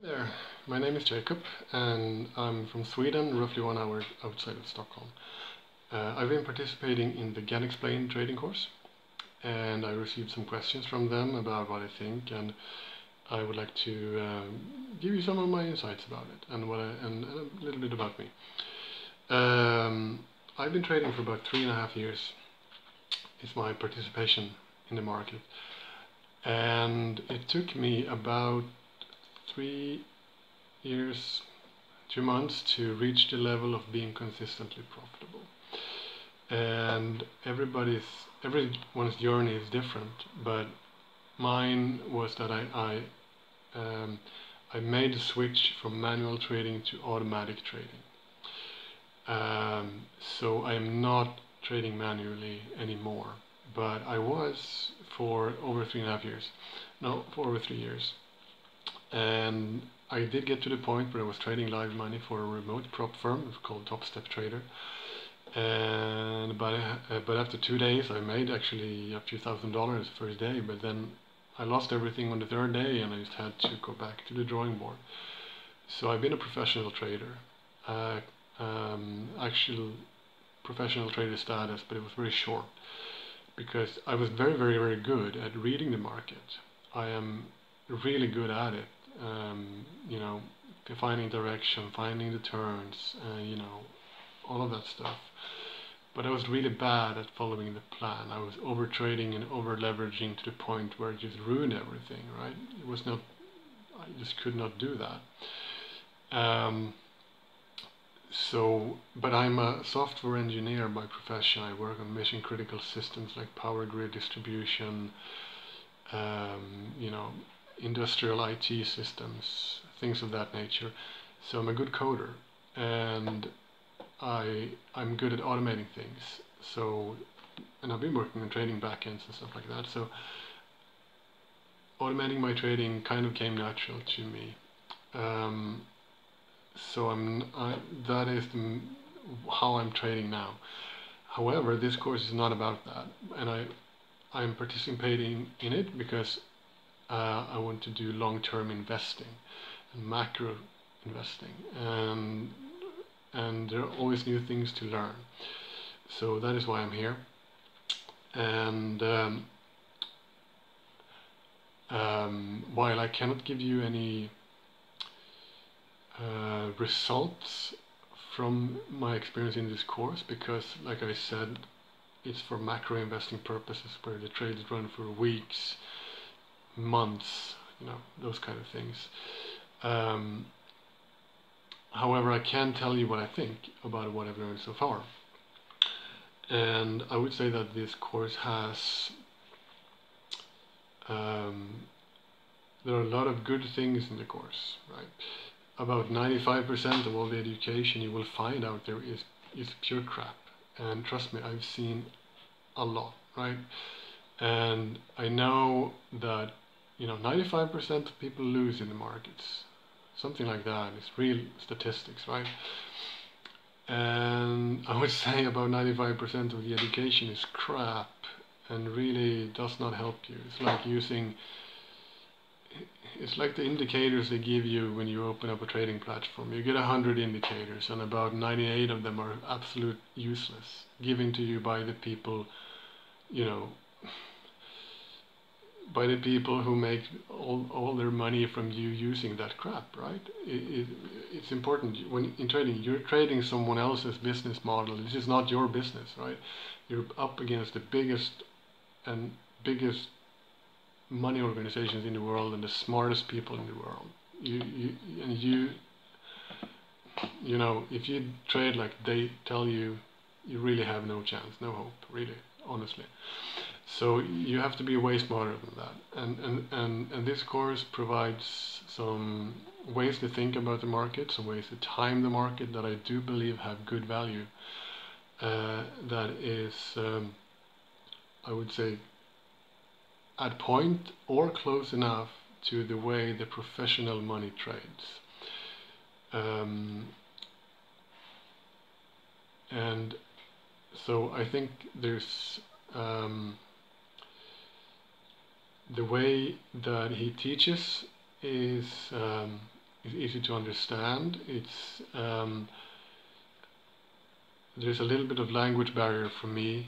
There, my name is Jakob and I'm from Sweden, roughly 1 hour outside of Stockholm. I've been participating in the Gann Explained trading course and I received some questions from them about what I think, and I would like to give you some of my insights about it and a little bit about me. I've been trading for about 3.5 years. It's my participation in the market, and it took me about 3 years, 2 months to reach the level of being consistently profitable. And everyone's journey is different, but mine was that I made the switch from manual trading to automatic trading. So I am not trading manually anymore, but I was for over 3.5 years. No, for over 3 years. And I did get to the point where I was trading live money for a remote prop firm called Proprietary Trader. And but after 2 days, I made actually a few $1,000s the first day. But then I lost everything on the third day, and I just had to go back to the drawing board. So I've been a professional trader, actual professional trader status, but it was very short because I was very, very, very good at reading the market. I am really good at it. You know, finding direction, finding the turns, you know, all of that stuff. But I was really bad at following the plan. I was over trading and over leveraging to the point where it just ruined everything, right? It was not, I just could not do that. But I'm a software engineer by profession. I work on mission critical systems like power grid distribution, you know, industrial IT systems, things of that nature. So I'm a good coder, and I'm good at automating things. So, and I've been working on trading backends and stuff like that. So automating my trading kind of came natural to me. So that is how I'm trading now. However, this course is not about that, and I'm participating in it because I want to do long-term investing and macro investing, and there are always new things to learn. So that is why I'm here. And while I cannot give you any results from my experience in this course, because like I said, it's for macro investing purposes where the trades run for weeks, months, you know, those kind of things. However, I can tell you what I think about what I've learned so far. And I would say that this course has, there are a lot of good things in the course, right? About 95% of all the education you will find out there is pure crap. And trust me, I've seen a lot, right? And I know that, you know, 95% of people lose in the markets. Something like that. It's real statistics, right? And I would say about 95% of the education is crap and really does not help you. It's like the indicators they give you when you open up a trading platform. You get 100 indicators, and about 98 of them are absolute useless, given to you by the people, you know, by the people who make all their money from you using that crap, right? It's important when in trading, you're trading someone else's business model. This is not your business, right? You're up against the biggest money organizations in the world and the smartest people in the world. You know, if you trade like they tell you, you really have no chance, no hope, really, honestly. So you have to be way smarter than that. And this course provides some ways to think about the market, some ways to time the market that I do believe have good value. That is, I would say, at point or close enough to the way the professional money trades. And so I think there's the way that he teaches is It's easy to understand. It's there's a little bit of language barrier for me,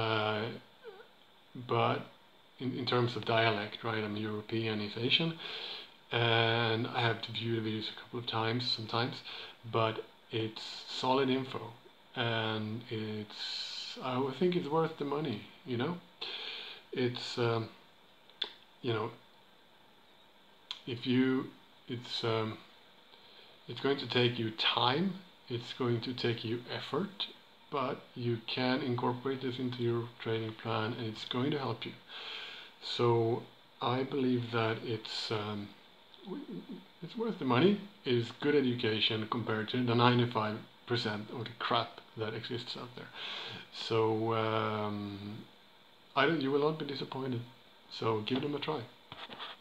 but in terms of dialect, right? I'm European, he's Asian, and I have to view the videos a couple of times sometimes, but it's solid info, and I would think it's worth the money, you know? It's you know, if you it's going to take you time, it's going to take you effort, but you can incorporate this into your trading plan and it's going to help you. So I believe that it's worth the money. It's good education compared to the 95% of the crap that exists out there. So you will not be disappointed. So give them a try.